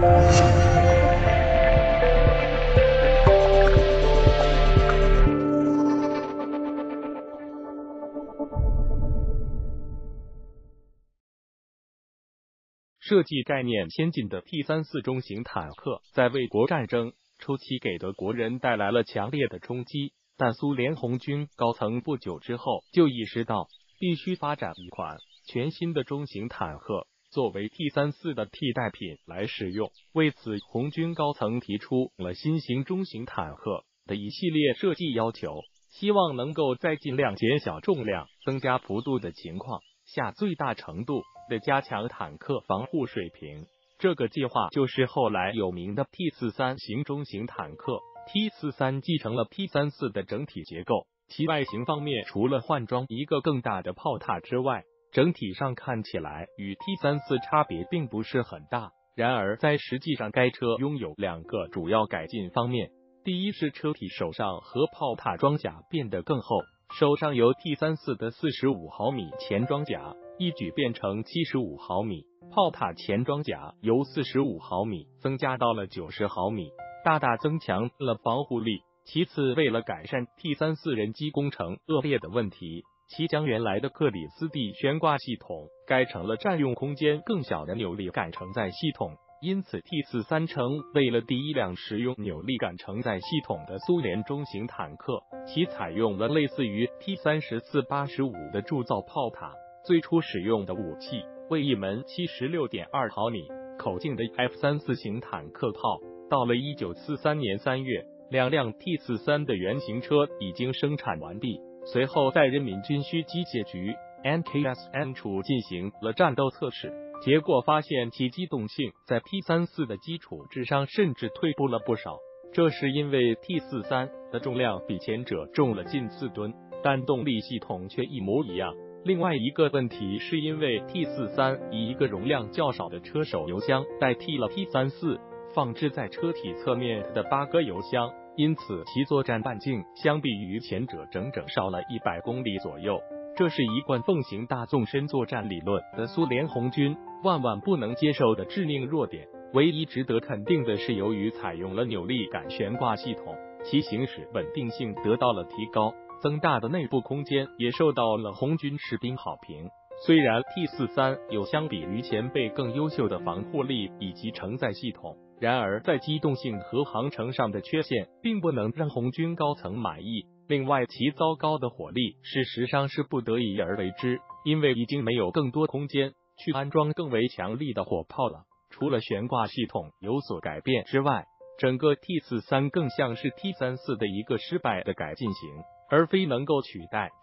设计概念先进的 T-34中型坦克，在卫国战争初期给德国人带来了强烈的冲击，但苏联红军高层不久之后就意识到，必须发展一款全新的中型坦克，作为 T-34的替代品来使用。为此，红军高层提出了新型中型坦克的一系列设计要求，希望能够在尽量减小重量、增加幅度的情况下，最大程度的加强坦克防护水平。这个计划就是后来有名的 T-43型中型坦克。T-43继承了 T-34的整体结构，其外形方面除了换装一个更大的炮塔之外，整体上看起来与 T-34差别并不是很大。然而在实际上，该车拥有两个主要改进方面。第一是车体手上和炮塔装甲变得更厚，手上由 T-34的45毫米前装甲一举变成75毫米，炮塔前装甲由45毫米增加到了90毫米，大大增强了防护力。其次，为了改善 T-34人机工程恶劣的问题，其将原来的克里斯蒂悬挂系统改成了占用空间更小的扭力杆承载系统。因此 T-43成为了第一辆使用扭力杆承载系统的苏联中型坦克，其采用了类似于 T-34-85的铸造炮塔。最初使用的武器为一门76.2毫米口径的 F-34型坦克炮。到了1943年3月，两辆 T-43的原型车已经生产完毕。随后在人民军需机械局 NKSN 处进行了战斗测试，结果发现其机动性在 T-34的基础之上甚至退步了不少。这是因为 T-43的重量比前者重了近4吨，但动力系统却一模一样。另外一个问题是因为 T-43以一个容量较少的车手油箱代替了 T-34放置在车体侧面的8个油箱，因此其作战半径相比于前者整整少了100公里左右。这是一贯奉行大纵深作战理论的苏联红军万万不能接受的致命弱点。唯一值得肯定的是，由于采用了扭力杆悬挂系统，其行驶稳定性得到了提高，增大的内部空间也受到了红军士兵好评。虽然 T-43有相比于前辈更优秀的防护力以及承载系统，然而在机动性和航程上的缺陷并不能让红军高层满意。另外，其糟糕的火力事实上是不得已而为之，因为已经没有更多空间去安装更为强力的火炮了。除了悬挂系统有所改变之外，整个 T-43更像是 T-34的一个失败的改进型，而非能够取代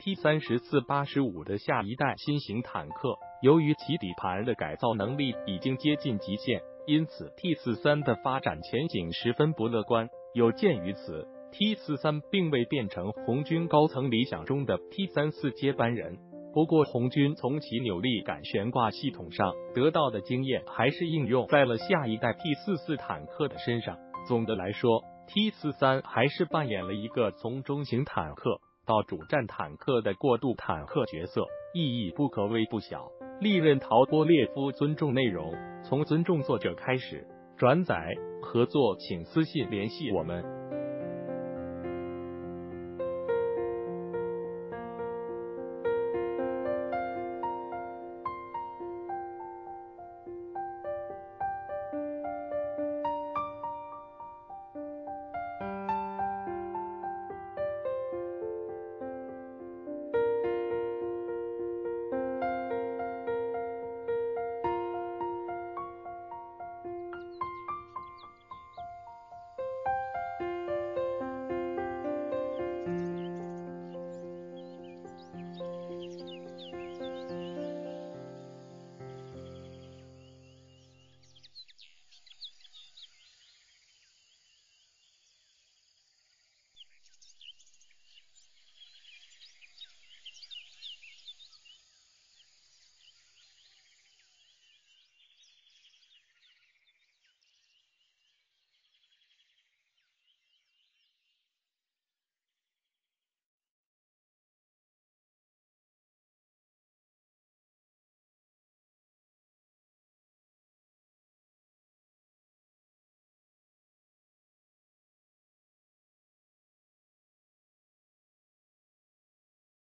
T-34-85的下一代新型坦克。由于其底盘的改造能力已经接近极限，因此 T-43的发展前景十分不乐观。有鉴于此， T-43并未变成红军高层理想中的 T-34接班人。不过红军从其扭力杆悬挂系统上得到的经验还是应用在了下一代 T-44坦克的身上。总的来说， T-43还是扮演了一个从中型坦克到主战坦克的过渡坦克角色，意义不可谓不小。历任陶波列夫尊重内容，从尊重作者开始。转载合作请私信联系我们。